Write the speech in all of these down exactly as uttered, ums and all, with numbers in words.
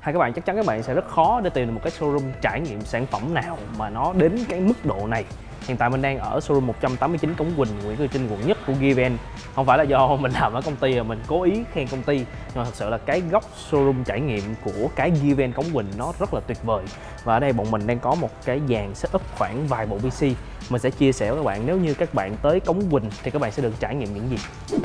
hay các bạn chắc chắn các bạn sẽ rất khó để tìm được một cái showroom trải nghiệm sản phẩm nào mà nó đến cái mức độ này. Hiện tại mình đang ở showroom một trăm tám mươi chín Cống Quỳnh, Nguyễn Cư Trinh, quận nhất của Given. Không phải là do mình làm ở công ty mà mình cố ý khen công ty, nhưng mà thật sự là cái góc showroom trải nghiệm của cái Given Cống Quỳnh nó rất là tuyệt vời. Và ở đây bọn mình đang có một cái dàn setup khoảng vài bộ pê xê. Mình sẽ chia sẻ với các bạn nếu như các bạn tới Cống Quỳnh thì các bạn sẽ được trải nghiệm những gì.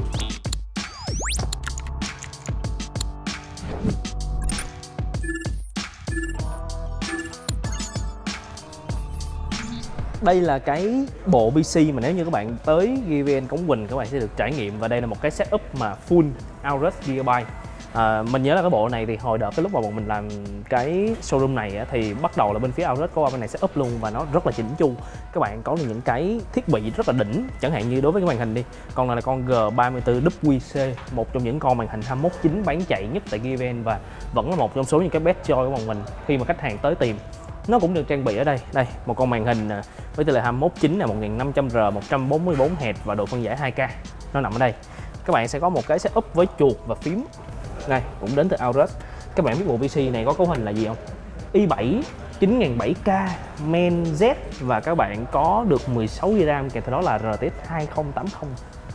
Đây là cái bộ pê xê mà nếu như các bạn tới Given Cống Quỳnh các bạn sẽ được trải nghiệm, và đây là một cái setup mà full Aorus Gigabyte. À, mình nhớ là cái bộ này thì hồi đợt cái lúc mà bọn mình làm cái showroom này á, thì bắt đầu là bên phía Aorus có qua bên này setup luôn và nó rất là chỉnh chu. Các bạn có được những cái thiết bị rất là đỉnh, chẳng hạn như đối với cái màn hình đi, con này là con G ba mươi tư W W C, một trong những con màn hình hai mốt chín bán chạy nhất tại Given và vẫn là một trong số những cái best choice của bọn mình khi mà khách hàng tới tìm. Nó cũng được trang bị ở đây. Đây, một con màn hình với tỷ lệ hai mốt chín là một nghìn năm trăm R, một trăm bốn mươi bốn héc và độ phân giải hai K. Nó nằm ở đây. Các bạn sẽ có một cái setup với chuột và phím. Đây, cũng đến từ Aorus. Các bạn biết bộ pê xê này có cấu hình là gì không? i bảy chín nghìn bảy K Men Z, và các bạn có được mười sáu gi ga bai kèm theo đó là R T X hai không tám không.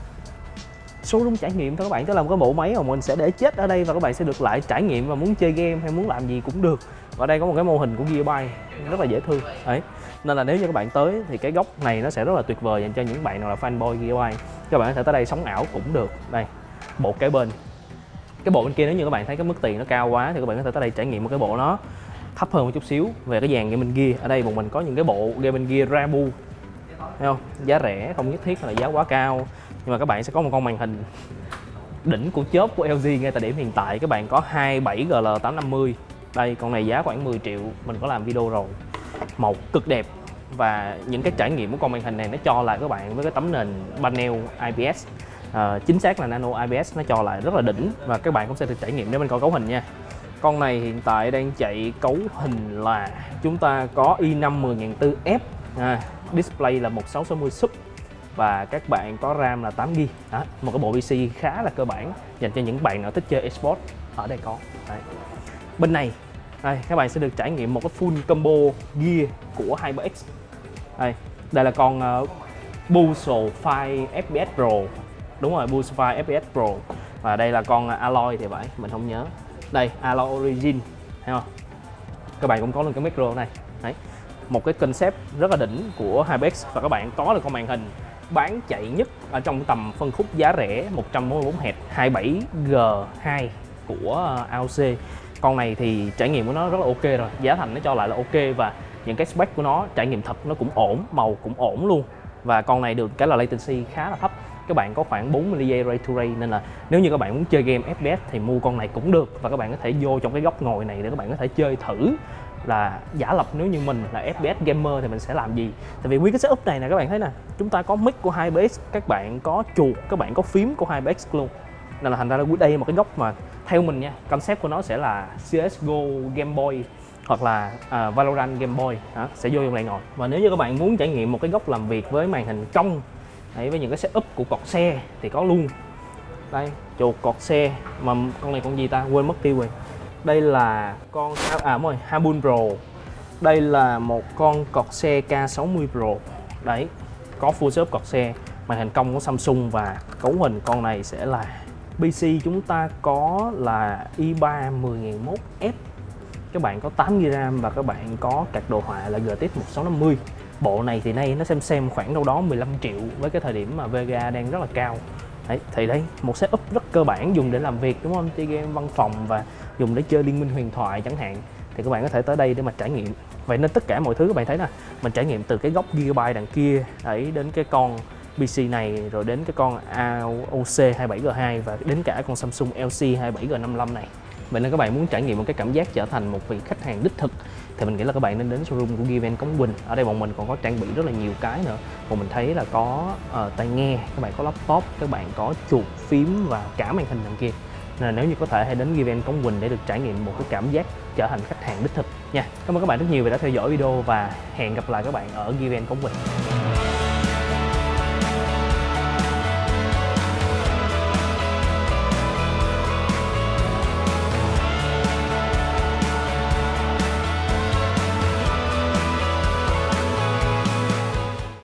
Showroom trải nghiệm thôi các bạn, tức là một cái bộ máy mà mình sẽ để chết ở đây và các bạn sẽ được lại trải nghiệm, và muốn chơi game hay muốn làm gì cũng được. Và đây có một cái mô hình của Gigabyte rất là dễ thương đấy, nên là nếu như các bạn tới thì cái góc này nó sẽ rất là tuyệt vời dành cho những bạn nào là fanboy Gigabyte. Các bạn có thể tới đây sống ảo cũng được. Đây, bộ kế bên, cái bộ bên kia nếu như các bạn thấy cái mức tiền nó cao quá thì các bạn có thể tới đây trải nghiệm một cái bộ nó thấp hơn một chút xíu về cái dàn gaming gear. Ở đây bọn mình có những cái bộ gaming gear Rabu, thấy không? Giá rẻ, không nhất thiết là giá quá cao, nhưng mà các bạn sẽ có một con màn hình đỉnh của chớp của L G ngay tại điểm hiện tại. Các bạn có hai mươi bảy G L tám năm mươi. Đây, con này giá khoảng mười triệu, mình có làm video rồi. Màu cực đẹp, và những cái trải nghiệm của con màn hình này nó cho lại các bạn với cái tấm nền panel I P S, à, chính xác là nano I P S, nó cho lại rất là đỉnh, và các bạn cũng sẽ được trải nghiệm. Để mình coi cấu hình nha. Con này hiện tại đang chạy cấu hình là chúng ta có i năm mười nghìn bốn trăm F, à, display là một sáu sáu mươi sub, và các bạn có RAM là tám gi ga bai. Một cái bộ pê xê khá là cơ bản dành cho những bạn nào thích chơi esports. Ở đây có. Đấy. Bên này, đây các bạn sẽ được trải nghiệm một cái full combo gear của HyperX. Đây, đây là con uh, Pulsar năm F P S Pro. Đúng rồi, Pulsar năm F P S Pro. Và đây là con uh, Alloy thì phải, mình không nhớ. Đây, Alloy Origin, thấy không? Các bạn cũng có luôn cái micro này. Đấy. Một cái concept rất là đỉnh của HyperX, và các bạn có được con màn hình bán chạy nhất ở trong tầm phân khúc giá rẻ một trăm bốn mươi bốn héc hai mươi bảy G hai của A O C. Con này thì trải nghiệm của nó rất là ok rồi, giá thành nó cho lại là ok, và những cái spec của nó trải nghiệm thật nó cũng ổn, màu cũng ổn luôn. Và con này được cái là latency khá là thấp, các bạn có khoảng bốn mươi mi li giây ray to ray, nên là nếu như các bạn muốn chơi game F P S thì mua con này cũng được, và các bạn có thể vô trong cái góc ngồi này để các bạn có thể chơi thử là giả lập nếu như mình là F P S gamer thì mình sẽ làm gì. Tại vì nguyên cái setup này nè, các bạn thấy nè, chúng ta có mic của HyperX, các bạn có chuột, các bạn có phím của HyperX luôn, nên là thành ra đây là một cái góc mà theo mình nha, concept của nó sẽ là C S G O Game Boy hoặc là uh, Valorant Game Boy, đó, sẽ vô trong này ngồi. Và nếu như các bạn muốn trải nghiệm một cái góc làm việc với màn hình cong đấy, với những cái setup của cọt xe thì có luôn. Đây, chuột cọt xe, mà con này con gì ta, quên mất tiêu rồi. Đây là con à đúng rồi, Habun Pro. Đây là một con cọt xe K sáu mươi Pro. Đấy, có full setup cọt xe, màn hình cong của Samsung, và cấu hình con này sẽ là pê xê chúng ta có là i ba mười nghìn một F. Các bạn có tám gi ga bai RAM và các bạn có card đồ họa là G T X một sáu năm mươi. Bộ này thì nay nó xem xem khoảng đâu đó mười lăm triệu với cái thời điểm mà Vega đang rất là cao. Đấy, thì đây, một setup rất cơ bản dùng để làm việc, đúng không? Chơi game văn phòng và dùng để chơi Liên Minh Huyền Thoại chẳng hạn. Thì các bạn có thể tới đây để mà trải nghiệm. Vậy nên tất cả mọi thứ các bạn thấy nè, mình trải nghiệm từ cái góc Gigabyte đằng kia đấy, đến cái con pê xê này, rồi đến cái con A O C hai mươi bảy G hai, và đến cả con Samsung L C hai mươi bảy G năm mươi lăm này. Vậy nên các bạn muốn trải nghiệm một cái cảm giác trở thành một vị khách hàng đích thực thì mình nghĩ là các bạn nên đến showroom của Given Cống Quỳnh. Ở đây bọn mình còn có trang bị rất là nhiều cái nữa. Bọn mình thấy là có uh, tai nghe, các bạn có laptop, các bạn có chuột, phím và cả màn hình đằng kia. Nên là nếu như có thể hãy đến Given Cống Quỳnh để được trải nghiệm một cái cảm giác trở thành khách hàng đích thực nha. Cảm ơn các bạn rất nhiều vì đã theo dõi video, và hẹn gặp lại các bạn ở Given Cống Quỳnh.